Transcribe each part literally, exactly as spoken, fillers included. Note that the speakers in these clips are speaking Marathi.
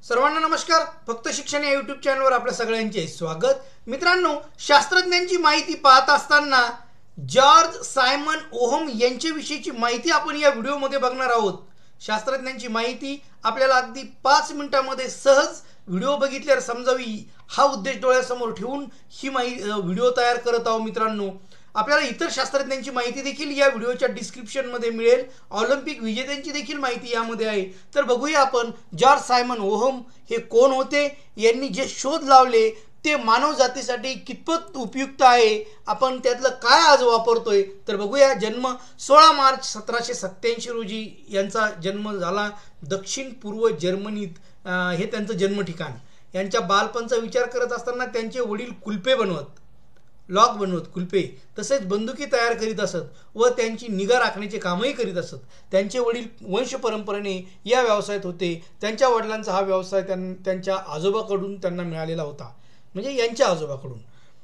सर्वांना नमस्कार. फक्त शिक्षण या यूट्यूब चॅनलवर आपल्या सगळ्यांचे स्वागत. मित्रांनो, शास्त्रज्ञांची माहिती पाहत असताना जॉर्ज सायमन ओहम यांच्याविषयीची माहिती आपण या व्हिडिओमध्ये बघणार आहोत. शास्त्रज्ञांची माहिती आपल्याला अगदी पाच मिनिटांमध्ये सहज व्हिडिओ बघितल्यावर समजावी हा उद्देश डोळ्यासमोर ठेवून ही माहिती व्हिडिओ तयार करत आहोत. मित्रांनो, आपल्याला इतर शास्त्रज्ञांची माहिती देखील या व्हिडिओच्या डिस्क्रिप्शनमध्ये मिळेल. ऑलिम्पिक विजेत्यांची देखील माहिती यामध्ये आहे. तर बघूया आपण जॉर्ज सायमन ओहम हे कोण होते, यांनी जे शोध लावले ते मानव जातीसाठी कितपत उपयुक्त आहे, आपण त्यातलं काय आज वापरतोय. तर बघूया. जन्म सोळा मार्च सतराशे सत्त्याऐंशी रोजी यांचा जन्म झाला. दक्षिण पूर्व जर्मनीत हे त्यांचं जन्म ठिकाण. यांच्या बालपणचा विचार करत असताना त्यांचे वडील कुलपे बनवत लॉक बनवत कुलपे तसेच बंदुकी तयार करीत असत व त्यांची निगा राखण्याचे कामही करीत असत. त्यांचे वडील वंश परंपरेने या व्यवसायात होते. त्यांच्या वडिलांचा हा व्यवसाय त्यांच्या आजोबाकडून त्यांना मिळालेला होता, म्हणजे यांच्या आजोबाकडून.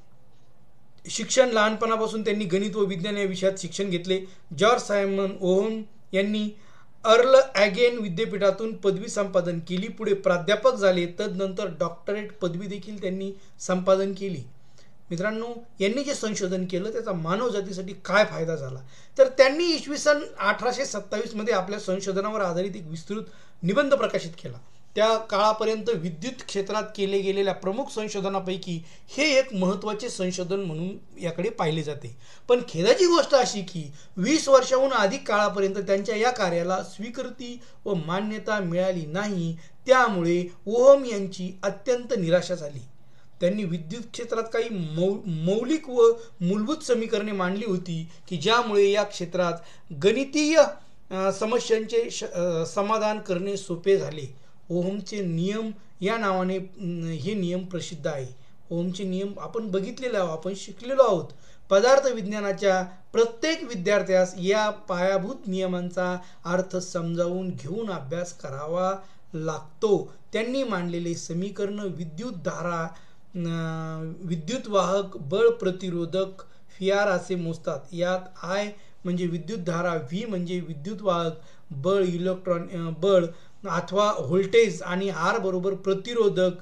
शिक्षण लहानपणापासून त्यांनी गणित व विज्ञान या विषयात शिक्षण घेतले. जॉर्ज सायमन ओहम यांनी अर्ल ॲगेन विद्यापीठातून पदवी संपादन केली. पुढे प्राध्यापक झाले. तदनंतर डॉक्टरेट पदवी देखील त्यांनी संपादन केली. मित्रांनो, यांनी जे संशोधन केलं त्याचा मानव जातीसाठी काय फायदा झाला, तर त्यांनी इसवी सन अठराशे सत्तावीस मध्ये आपल्या संशोधनावर आधारित एक विस्तृत निबंध प्रकाशित केला. त्या काळापर्यंत विद्युत क्षेत्रात केले गेलेल्या प्रमुख संशोधनापैकी हे एक महत्त्वाचे संशोधन म्हणून याकडे पाहिले जाते. पण खेदाची गोष्ट अशी की वीस वर्षाहून अधिक काळापर्यंत त्यांच्या या कार्याला स्वीकृती व मान्यता मिळाली नाही. त्यामुळे ओहम यांची अत्यंत निराशा झाली. त्यांनी विद्युत क्षेत्रात काही मौ मौलिक व मूलभूत समीकरणे मांडली होती की ज्यामुळे या क्षेत्रात गणितीय समस्यांचे समाधान करणे सोपे झाले. ओहमचे नियम या नावाने हे नियम प्रसिद्ध आहे. ओहमचे नियम आपण बघितलेले आहोत, आपण शिकलेलो आहोत. पदार्थ विज्ञानाच्या प्रत्येक विद्यार्थ्यास या पायाभूत नियमांचा अर्थ समजावून घेऊन अभ्यास करावा लागतो. त्यांनी मांडलेले समीकरण विद्युत धारा, विद्युत वाहक, बळ प्रतिरोधक फिआर असे मोजतात. यात आय म्हणजे विद्युत धारा, व्ही म्हणजे विद्युत वाहक बळ इलेक्ट्रॉन बळ अथवा व्होल्टेज आणि आर बरोबर प्रतिरोधक.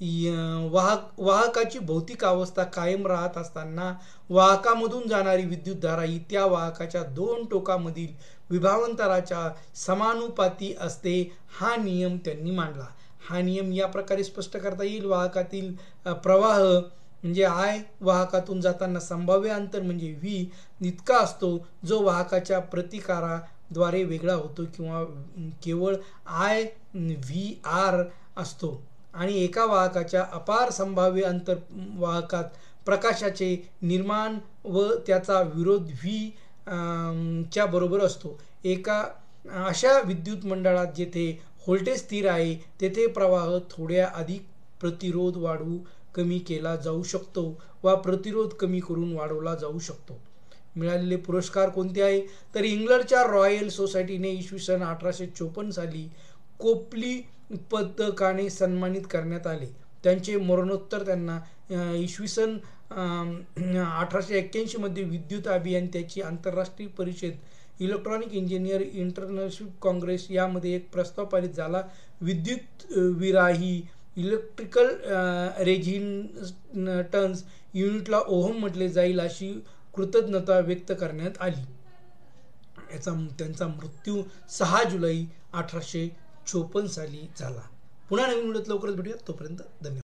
वाहक वाहकाची भौतिक अवस्था कायम राहत असताना वाहकामधून जाणारी विद्युत धारा ही त्या वाहकाच्या दोन टोकामधील विभावांतराच्या समानुपाती असते. हा नियम त्यांनी मांडला. हा नियम या प्रकारे स्पष्ट करता येईल. वाहकातील प्रवाह म्हणजे आय वाहकातून जाताना संभाव्य अंतर म्हणजे व्ही इतका असतो जो वाहकाच्या प्रतिकाराद्वारे वेगळा होतो किंवा केवळ आय व्ही आर असतो. आणि एका वाहकाच्या अपार संभाव्य अंतर वाहकात प्रकाशाचे निर्माण व त्याचा विरोध व्ही च्या बरोबर असतो. एका अशा विद्युत मंडळात जेथे व्होल्टेज स्थिर आहे तेथे प्रवाह थोड्या अधिक प्रतिरोध वाढवू कमी केला जाऊ शकतो वा प्रतिरोध कमी करून वाढवला जाऊ शकतो. मिळालेले पुरस्कार कोणते आहे, तर इंग्लंडच्या रॉयल सोसायटीने इसवी सन अठराशे चोपन्न साली कोपली पदकाने सन्मानित करण्यात आले. त्यांचे मरणोत्तर त्यांना इसवी सन अठराशे एक्क्याऐंशी मध्ये विद्युत अभियंत्याची आंतरराष्ट्रीय परिषद इलेक्ट्रॉनिक इंजिनियर इंटरनॅशनल काँग्रेस यामध्ये एक प्रस्ताव पारित झाला. विद्युत विराही इलेक्ट्रिकल रेझिस्टन्स युनिटला ओहम म्हटले जाईल अशी कृतज्ञता व्यक्त करण्यात आली. याचा त्यांचा मृत्यू सहा जुलै अठराशे चोपन्न साली झाला. पुन्हा नवीन व्हिडिओत लवकरच भेटूया. तोपर्यंत धन्यवाद.